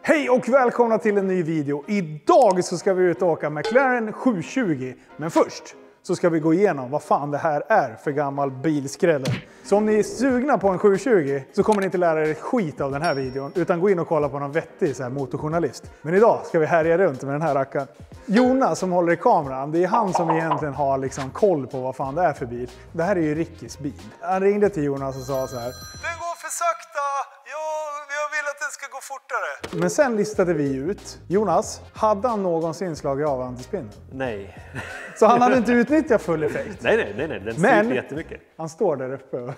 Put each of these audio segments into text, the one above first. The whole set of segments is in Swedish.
Hej och välkomna till en ny video. Idag så ska vi ut och åka McLaren 720. Men först så ska vi gå igenom vad fan det här är för gammal bilskräller. Så om ni är sugna på en 720 så kommer ni inte lära er ett skit av den här videon. Utan gå in och kolla på någon vettig så här motorjournalist. Men idag ska vi härja runt med den här rackaren. Jonas som håller i kameran, det är han som egentligen har liksom koll på vad fan det är för bil. Det här är ju Rickys bil. Han ringde till Jonas och sa så här: den går för sakta! Jag vill att den ska gå fortare. Men sen listade vi ut. Jonas, hade han någonsin slagit av antispinnen? Nej. Så han hade inte utnyttjat full effekt? Nej. Den styr jättemycket. Han står där uppe.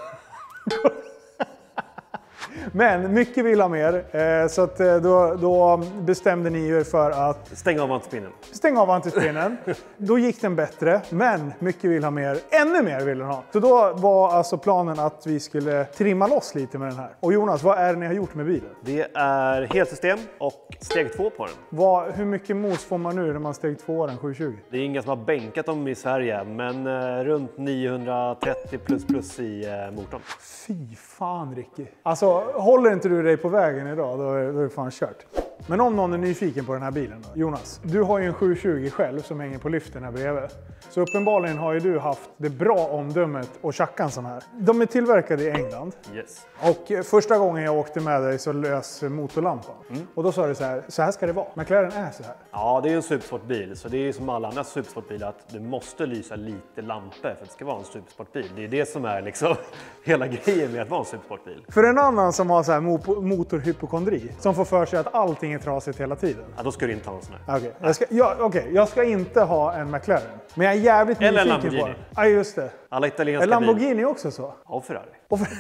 Men mycket vill ha mer, så att då bestämde ni er för att stänga av antispinnen. Stänga av antispinnen. Då gick den bättre, men mycket vill ha mer. Ännu mer vill den ha. Så då var alltså planen att vi skulle trimma loss lite med den här. Och Jonas, vad är det ni har gjort med bilen? Det är helsystem och steg 2 på den. Hur mycket mos får man nu när man steg 2 den 720? Det är ingen som har bänkat dem i Sverige, men runt 930 plus i motorn. Fy fan Ricky. Alltså, håller inte du dig på vägen idag, då är det fan kört. Men om någon är nyfiken på den här bilen då? Jonas, du har ju en 720 själv som hänger på lyften här bredvid. Så uppenbarligen har ju du haft det bra omdömet och tjacka en sån här. De är tillverkade i England. Yes. Och första gången jag åkte med dig så lös motorlampan. Och då sa du så här ska det vara. McLaren är så här. Ja, det är ju en supersportbil, så det är ju som alla andra supersportbilar att du måste lysa lite lampor för att det ska vara en supersportbil. Det är det som är liksom hela grejen med att vara en supersportbil. För en annan som har så här motorhypokondri, som får för sig att allting är trasigt hela tiden. Ja, då ska du inte ha en sån här. Jag ska inte ha en McLaren. Men jag är jävligt eller nyfiken på den. Ja, just det. Alla italienska är Lamborghini också så? Ja, och Ferrari.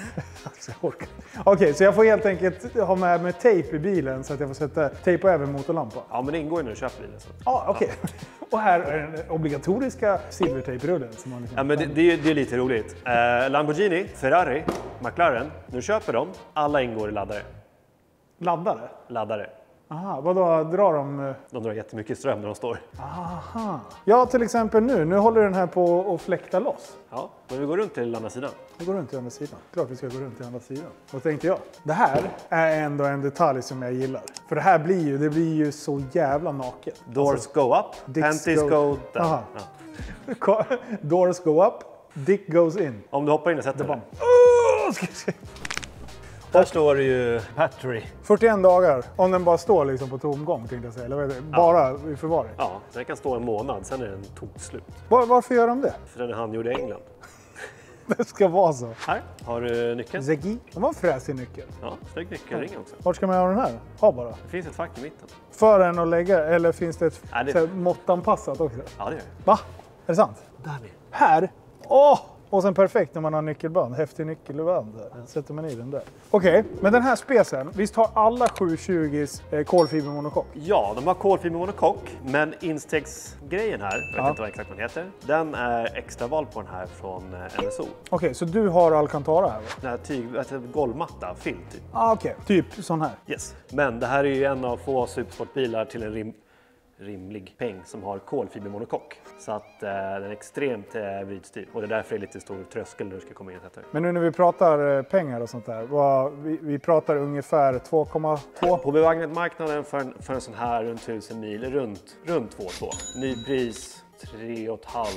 Okej, så jag får helt enkelt ha med mig tejp i bilen så att jag får sätta tejpa över motorlampan. Ja, men det ingår ju när du köper bilen. Ja, okej. Och här är den obligatoriska silvertejprullen. Ja, men det är lite roligt. Lamborghini, Ferrari, McLaren, nu köper de. Alla ingår i laddare. Laddare? Laddare. Aha, vadå drar de? De drar jättemycket ström när de står. Aha. Ja, till exempel nu håller den här på att fläkta loss. Ja, men vi går runt till andra sidan. Vi går runt till andra sidan. Klart vi ska gå runt till andra sidan. Vad tänkte jag? Det här är ändå en detalj som jag gillar. För det här blir ju så jävla naket. Doors go up, panties go down. Aha. Ja. Doors go up, dick goes in. Om du hoppar in och sätter på. Ska vi se. Här står det ju battery. 41 dagar, om den bara står liksom på tomgång tänkte jag säga. Eller vad är det? Bara i förvaring. Ja, den kan stå en månad, sen är den slut. Varför gör de det? För den är handgjord i England. Det ska vara så. Här har du nyckeln. Zeki. Det var en fräsig nyckel. Ja, snygg nyckelring också. Vart ska man ha den här? Ha bara. Det finns ett fack i mitten. För en att lägga, eller finns det ett måttanpassat också? Ja, det gör det. Va? Är det sant? Där är. Här? Åh! Och sen perfekt när man har nyckelband, häftig nyckelband. Sätter man i den där. Okej, men den här specen, visst har alla 720s kolfibermonokock? Ja, de har kolfibermonokock, men instegsgrejen här, jag vet inte vad exakt den heter, den är extra val på den här från NSO. Okej, så du har Alcantara här? Den här golvmatta, filt typ. Okej, typ sån här. Yes, men det här är ju en av få supersportbilar till en rimlig peng som har kolfibermonokock. Så att den är extremt vridstyr. Och det är därför det är lite stor tröskel när du ska komma in och sätta. Men nu när vi pratar pengar och sånt där, vi pratar ungefär 2,2? På bevagnatmarknaden för en sån här runt 1000 mil, runt 2,2. Nypris 3,5.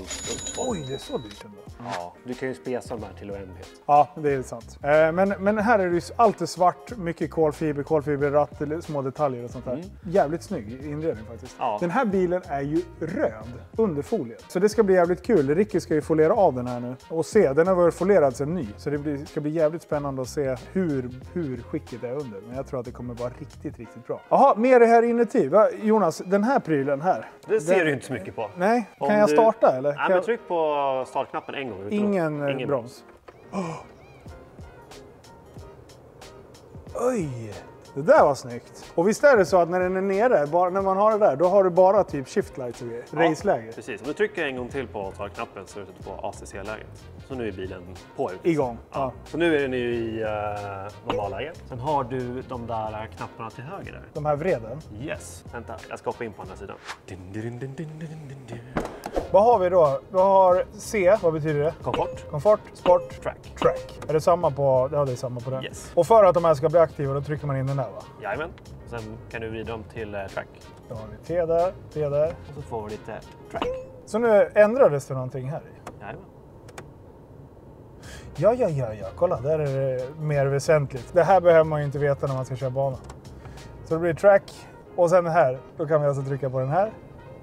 Oj, det är så dyrt ändå. Ja, du kan ju spesa de här till oändlighet. Ja, det är sant. Men här är det ju alltid svart, mycket kolfiberratt, små detaljer och sånt där. Jävligt snygg inredning faktiskt. Ja. Den här bilen är ju röd under foliet. Så det ska bli jävligt kul. Ricky ska ju foliera av den här nu och se. Den har varit folierad sedan ny. Så det ska bli jävligt spännande att se hur skicket är under. Men jag tror att det kommer vara riktigt, riktigt bra. Jaha, mer det här inuti. Jonas, den här prylen här. Det ser du inte så mycket på. Nej. Kan jag starta eller? Nej, men tryck på startknappen en gång. Ingen broms. Oj! Det där var snyggt. Och visst är det så att när den är nere, när man har det där, då har du bara typ shift lights och race-läge. Ja, precis. Om du trycker en gång till på startknappen så är det på ACC-läget. Så nu är bilen på. Igång. Ja. Så nu är den ju i normalläget. Sen har du de där knapparna till höger där. De här vreden? Yes. Vänta, jag ska hoppa in på andra sidan. Vad har vi då? Vi har C, vad betyder det? Komfort. Komfort, sport, track. Är det samma på, ja, det är samma på den? Yes. Och för att de här ska bli aktiva då trycker man in den där va? Jajamän. Sen kan du vrida dem till track. Då har vi T där, T där. Och så får vi lite track. Så nu ändrades det någonting här i? Jajamän. Ja. Kolla, där är det mer väsentligt. Det här behöver man ju inte veta när man ska köra banan. Så det blir track. Och sen här, då kan vi alltså trycka på den här.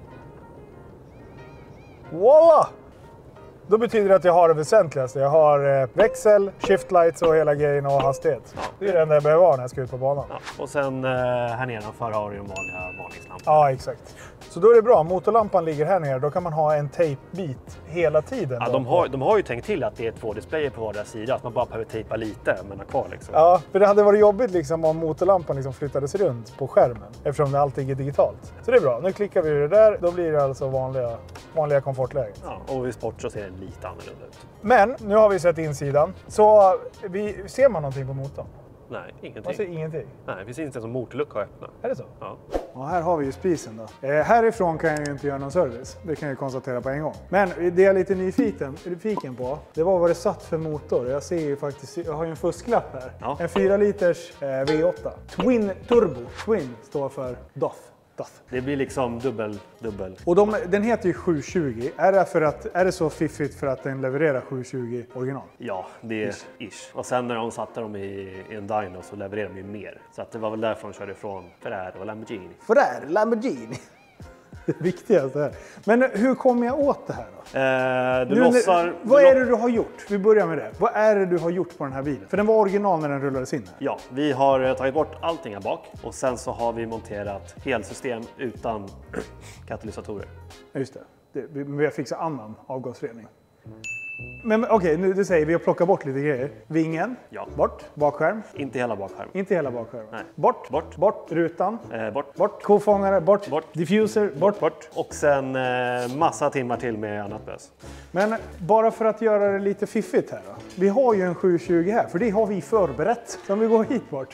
Voila! Då betyder det att jag har det väsentligaste. Jag har växel, shift lights och hela grejen och hastighet. Det är det enda jag behöver ha när jag ska ut på banan. Ja. Och sen här nedanför har du en vanliga varningslampa. Ja, exakt. Så då är det bra. Motorlampan ligger här nere. Då kan man ha en tejpbit hela tiden. Ja, de har ju tänkt till att det är 2 displayer på vardera sida. Att man bara behöver tejpa lite men ha kvar liksom. Ja, för det hade varit jobbigt liksom om motorlampan liksom flyttades runt på skärmen. Eftersom det alltid är digitalt. Så det är bra. Nu klickar vi det där. Då blir det alltså vanliga komfortlägen. Ja, och i sport så ser det lite annorlunda ut. Men nu har vi sett insidan. Så ser man någonting på motorn? Nej, ingenting. Man ser ingenting. Nej, det finns inte ens en motorlucka att öppna. Är det så? Ja. Och här har vi ju spisen då. Härifrån kan jag ju inte göra någon service. Det kan jag konstatera på en gång. Men det jag är lite nyfiken på, det var vad det satt för motor. Jag ser ju faktiskt, jag har ju en fusklapp här. Ja. En 4 liters V8. Twin Turbo. Twin står för DOF. Det blir liksom dubbel. Och den heter ju 720. Är det så fiffigt för att den levererar 720 original? Ja, det är ish. Och sen när de satte dem i en dyno så levererade de ju mer. Så att det var väl därför de körde ifrån Ferrari och Lamborghini. Lamborghini. Det viktigaste här. Men hur kommer jag åt det här då? Vad är det du har gjort? Vi börjar med det. Vad är det du har gjort på den här bilen? För den var original när den rullades in här. Ja, vi har tagit bort allting här bak. Och sen så har vi monterat helsystem utan katalysatorer. Just det. Vi har fixat annan avgasrening. Men okej, nu du säger vi har plockat bort lite grejer. Vingen, ja. Bort. Bakskärm. Inte hela bakskärm. Inte hela bakskärm. Nej. Bort. Rutan. Bort. Kofångare, bort. Diffuser, bort. Och sen massa timmar till med annat bös. Men bara för att göra det lite fiffigt här då. Vi har ju en 720 här, för det har vi förberett. Så om vi går hit bort.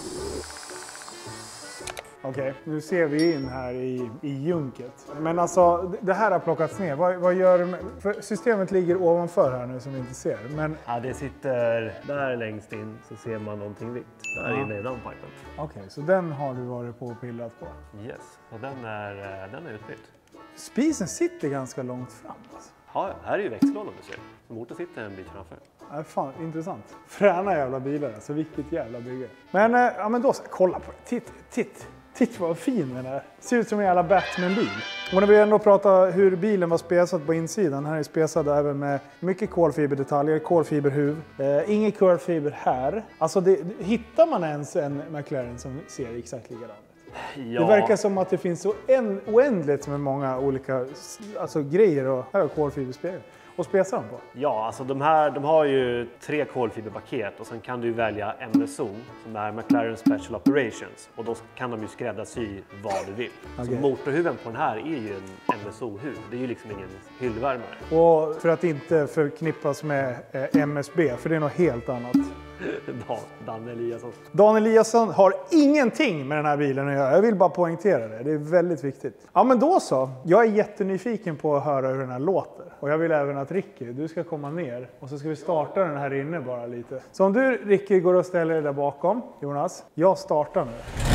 Okej, nu ser vi in här i junket. Men alltså, det här har plockats ner. Vad gör du med? För systemet ligger ovanför här nu som vi inte ser. Men... Ja, det sitter där längst in så ser man någonting vitt. Där inne i den pipen. Okej, så den har du varit på och pillat på? Yes, och den är utbytt. Spisen sitter ganska långt fram alltså. Ja, här är ju växellådan du ser. Motorn sitter en bit framför. Ja, fan, intressant. Fräna jävla bilar, alltså vilket jävla bygge. Men då, kolla på det. Titt vad fin den är. Ser ut som en jävla Batman-bil. Och när vi ändå pratar hur bilen var spesad på insidan. Här är spesad även med mycket kolfiberdetaljer, kolfiberhuv. Ingen kolfiber här. Alltså hittar man ens en McLaren som ser exakt likadan ut? Ja. Det verkar som att det finns så oändligt med många olika grejer och här har kolfiberspegel. Och spesar de på? Ja, alltså de har ju 3 kolfiberpaket och sen kan du välja MSO som är McLaren Special Operations och då kan de ju skräddarsy vad du vill. Okay. Så motorhuven på den här är ju en MSO-huv, det är ju liksom ingen hyllvärmare. Och för att inte förknippas med MSB, för det är något helt annat. Dan Eliasson. Dan Eliasson har ingenting med den här bilen att göra. Jag vill bara poängtera det. Det är väldigt viktigt. Ja, men då så. Jag är jättenyfiken på att höra hur den här låter. Och jag vill även att Ricky, du ska komma ner. Och så ska vi starta den här inne bara lite. Så om du, Ricky, går och ställer dig där bakom, Jonas. Jag startar nu.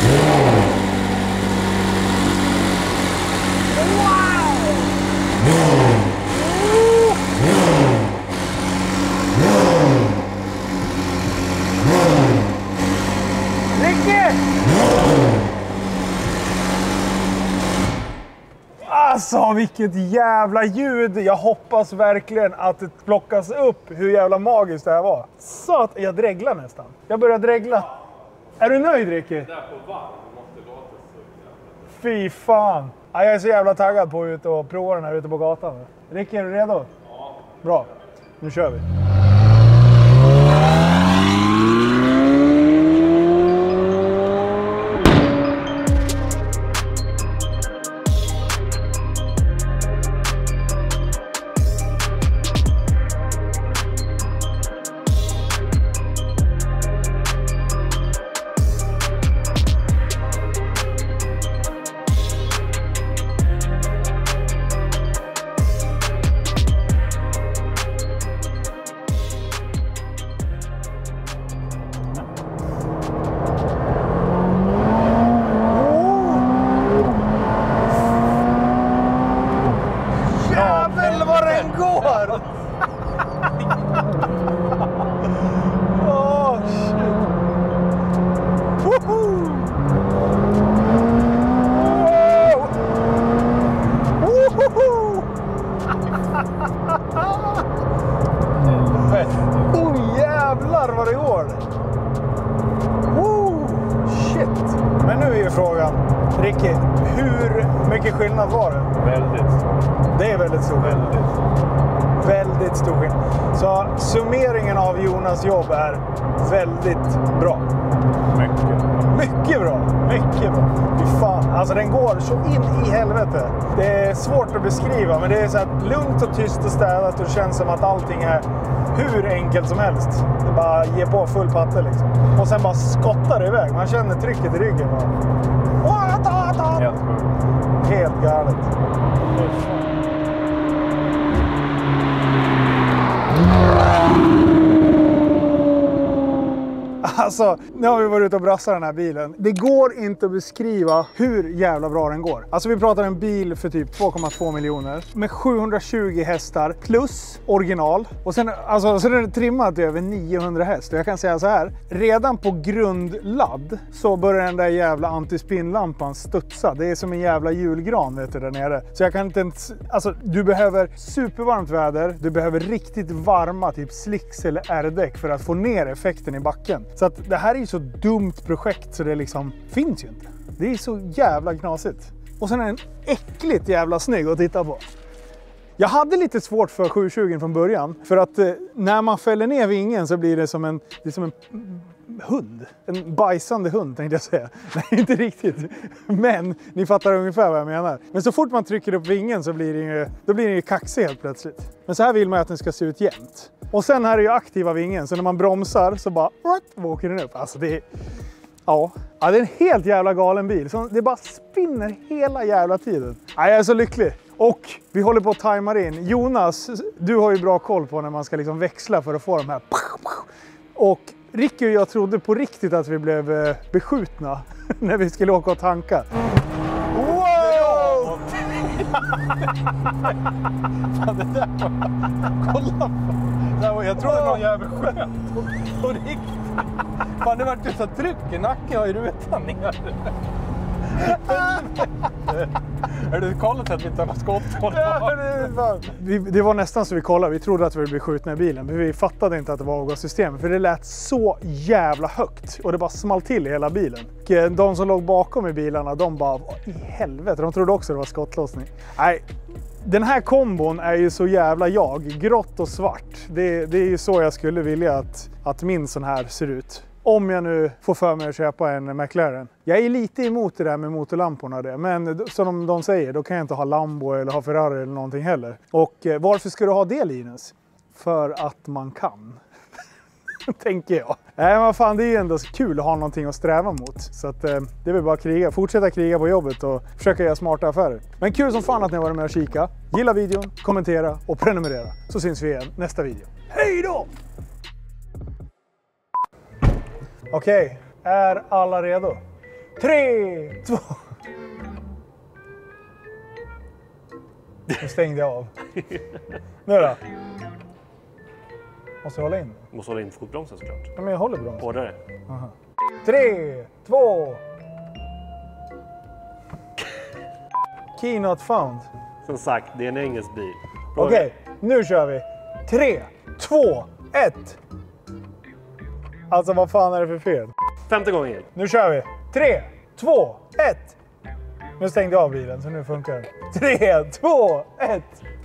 Alltså vilket jävla ljud! Jag hoppas verkligen att det plockas upp hur jävla magiskt det här var. Så att jag dreglar nästan. Jag börjar dregla. Är du nöjd, Ricky? Där på varv måste låta så jävla. Fy fan! Ja, jag är så jävla taggad på att ut och prova den här ute på gatan. Ricky, är du redo? Ja. Bra. Nu kör vi. frågan. Ricky, hur mycket skillnad var det? Väldigt. Det är väldigt stor skillnad. Väldigt stor skillnad. Så summeringen av Jonas jobb är väldigt bra. Mycket bra. Mycket bra. Fy fan. Alltså den går så in i helvete. Det är svårt att beskriva, men det är så här lugnt och tyst och städat och det känns som att allting är hur enkelt som helst. Det är bara ge på full patte liksom. Och sen bara skottar det iväg. Man känner trycket i ryggen bara. Helt galet. Alltså, nu har vi varit ute och brassat den här bilen. Det går inte att beskriva hur jävla bra den går. Alltså vi pratar en bil för typ 2,2 miljoner. Med 720 hästar plus original. Och sen, alltså, så är det trimmat till över 900 häst. Och jag kan säga så här. Redan på grundladd så börjar den där jävla antispinnlampan studsa. Det är som en jävla julgran vet du, där nere. Så jag kan inte ens... Alltså du behöver supervarmt väder. Du behöver riktigt varma typ slicks eller R-däck för att få ner effekten i backen. Så att det här är ju så dumt projekt så det liksom finns ju inte. Det är så jävla knasigt. Och sen är den äckligt jävla snygg att titta på. Jag hade lite svårt för 720 från början. För att när man fäller ner vingen så blir det som en hund. En bajsande hund tänkte jag säga. Nej, inte riktigt. Men ni fattar ungefär vad jag menar. Men så fort man trycker upp vingen så blir den ju kaxig helt plötsligt. Men så här vill man att den ska se ut jämnt. Och sen här är ju aktiva vingen. Så när man bromsar så bara åker den upp. Alltså det är... Ja, det är en helt jävla galen bil. Så det bara spinner hela jävla tiden. Jag är så lycklig. Och vi håller på att tajma in. Jonas, du har ju bra koll på när man ska liksom växla för att få de här. Och Ricky och jag trodde på riktigt att vi blev beskjutna när vi skulle åka och tanka. Wow! Fan, det där var... Kolla på. Jag trodde det var jävligt skönt. På riktigt. Fan, det var ju så tryck i nacken och i rutan ner. Är du kollat att vi inte har något skott? Det var nästan så vi kollade. Vi trodde att vi blev skjutna i bilen. Men vi fattade inte att det var avgassystemet. För det lät så jävla högt. Och det bara small till i hela bilen. Och de som låg bakom i bilarna, de bara, i helvete. De trodde också det var skottlossning. Nej. Den här kombon är ju så jävla grått och svart. Det är ju så jag skulle vilja att min sån här ser ut. Om jag nu får för mig att köpa en McLaren. Jag är lite emot det där med motorlamporna. Men som de säger, då kan jag inte ha Lambo eller ha Ferrari eller någonting heller. Och varför ska du ha det, Linus? För att man kan. Tänker jag. Nej, men fan, det är ju ändå så kul att ha någonting att sträva mot. Så att, det vill bara kriga. Fortsätta kriga på jobbet och försöka göra smarta affärer. Men kul som fan att ni har varit med och kika. Gilla videon, kommentera och prenumerera. Så syns vi igen nästa video. Hej då! Okej, är alla redo? 3, 2... Nu stängde jag av. Nu då? Måste jag hålla in? Måste hålla in fotbromsen såklart. Ja, men jag håller bromsen. Hårdare. 3, 2... Key not found. Som sagt, det är en engelsk bil. Okej, nu kör vi. 3, 2, 1... Alltså vad fan är det för fel? 5:e gången. Nu kör vi. 3, 2, 1. Nu stängde jag av bilen så nu funkar det. 3, 2, 1.